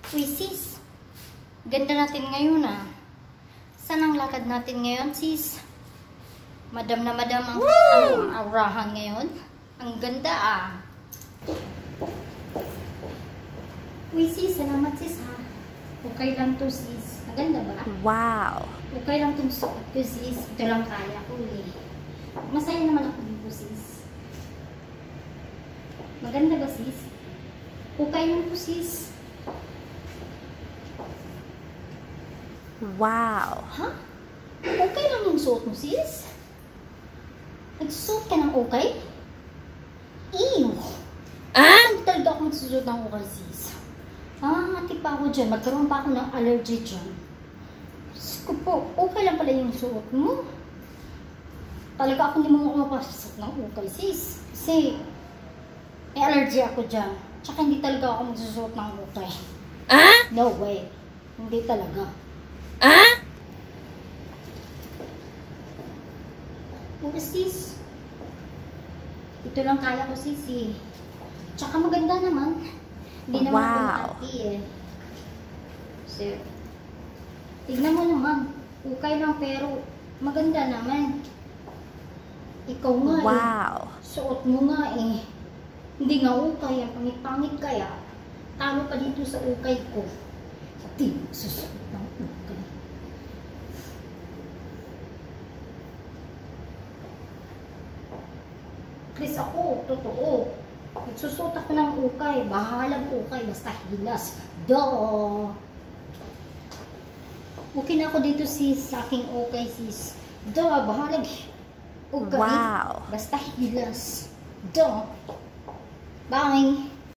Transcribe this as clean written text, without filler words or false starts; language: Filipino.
Uy sis, ganda natin ngayon ah. Saan ang lakad natin ngayon sis? Madam na madam ang aurahan ngayon. Ang ganda ah. Uy sis, salamat sis ha. Okay lang to sis. Ang ganda ba? Wow! Okay lang itong suot ko sis. Ito lang kaya ko eh. Masaya naman ako dito sis. Maganda ba sis? Okay lang to sis. Wow! Ha? Okay lang yung suot mo sis? Nagsuot ka ng okay? Ew! Hindi talaga ako magsusuot ng okay sis. Mati pa ako dyan. Magkaroon pa ako ng allergy dyan. Ko po, okay lang pala yung suot mo. Talaga ako hindi mo mapasasot ng okay sis. Kasi may allergy ako dyan. Tsaka hindi talaga ako magsusuot ng okay. No way. Hindi talaga. Oo sis. Ito lang kaya ko sis eh. Tsaka maganda naman. Hindi naman ako nati eh. Sir. Tignan mo naman. Okay lang pero maganda naman. Ikaw nga Wow! Suot mo nga eh. Hindi nga ukay. Ang pangit-pangit kaya. Talo pa dito sa ukay ko. Di susuot ng ukay. Chris ako, totoo. Nagsusuot ako ng ukay. Bahalang ukay. Basta hilas. Duh! Okay na ako dito sis. Sa aking ukay sis. Duh! Bahalang ukay. Wow! Basta hilas. Duh! Bye!